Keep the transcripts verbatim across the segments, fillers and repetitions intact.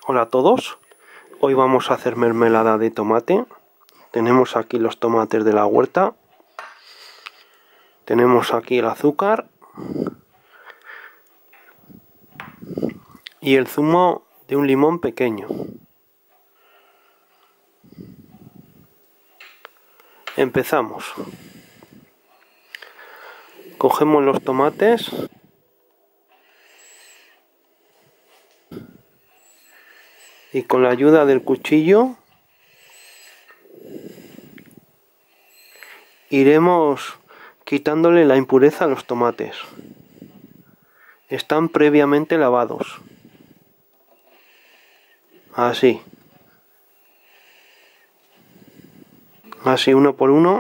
Hola a todos, hoy vamos a hacer mermelada de tomate. Tenemos aquí los tomates de la huerta, tenemos aquí el azúcar y el zumo de un limón pequeño. Empezamos. Cogemos los tomates y con la ayuda del cuchillo iremos quitándole la impureza a los tomates. Están previamente lavados. Así. Así uno por uno.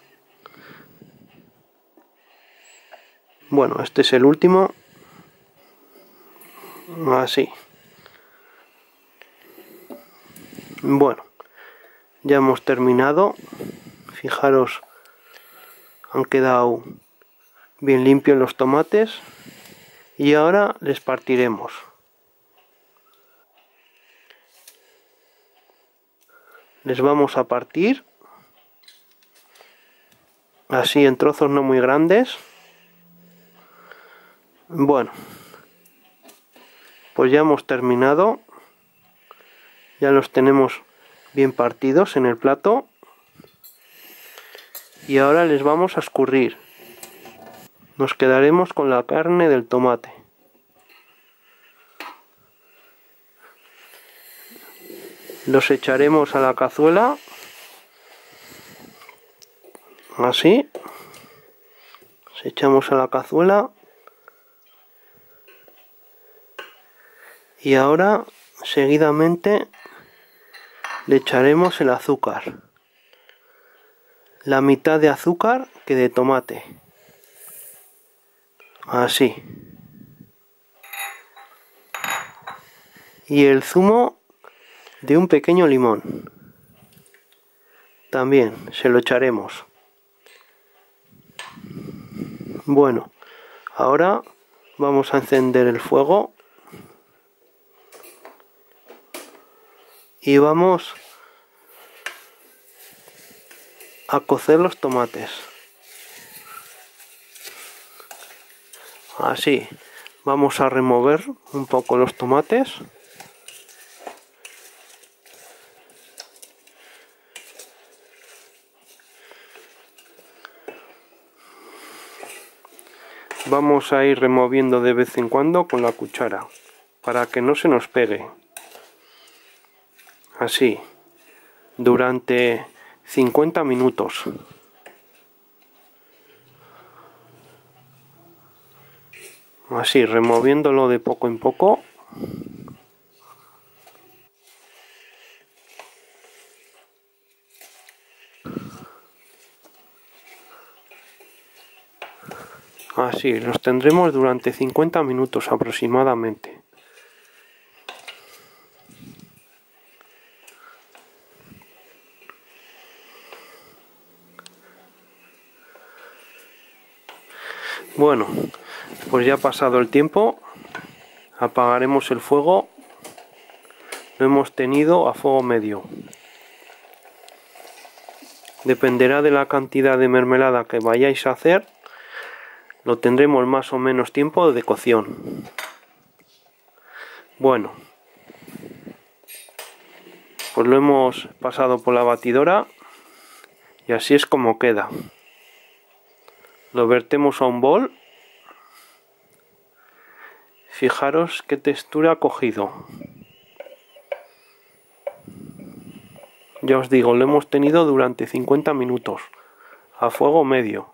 Bueno, este es el último. Así. Bueno, ya hemos terminado. Fijaros, han quedado bien limpios los tomates. Y ahora les partiremos. Les vamos a partir. Así en trozos no muy grandes. Bueno, pues ya hemos terminado. Ya los tenemos bien partidos en el plato. Y ahora les vamos a escurrir. Nos quedaremos con la carne del tomate. Los echaremos a la cazuela. Así. Los echamos a la cazuela. Y ahora, seguidamente, le echaremos el azúcar. La mitad de azúcar que de tomate. Así. Y el zumo de un pequeño limón. También se lo echaremos. Bueno, ahora vamos a encender el fuego. Y vamos a cocer los tomates. Así, vamos a remover un poco los tomates. Vamos a ir removiendo de vez en cuando con la cuchara, para que no se nos pegue. Así, durante cincuenta minutos. Así, removiéndolo de poco en poco. Así, los tendremos durante cincuenta minutos aproximadamente. Bueno, pues ya ha pasado el tiempo. Apagaremos el fuego. Lo hemos tenido a fuego medio. Dependerá de la cantidad de mermelada que vayáis a hacer. Lo tendremos más o menos tiempo de cocción. Bueno, pues lo hemos pasado por la batidora y así es como queda. Lo vertemos a un bol. Fijaros qué textura ha cogido. Ya os digo, lo hemos tenido durante cincuenta minutos a fuego medio.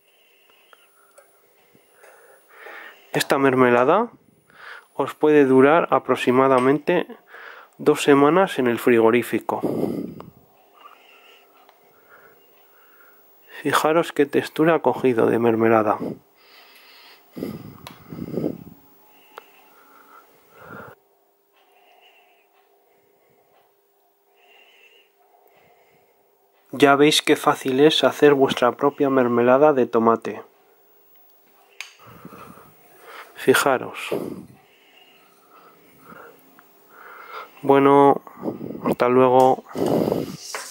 Esta mermelada os puede durar aproximadamente dos semanas en el frigorífico. Fijaros qué textura ha cogido de mermelada. Ya veis qué fácil es hacer vuestra propia mermelada de tomate. Fijaros. Bueno, hasta luego.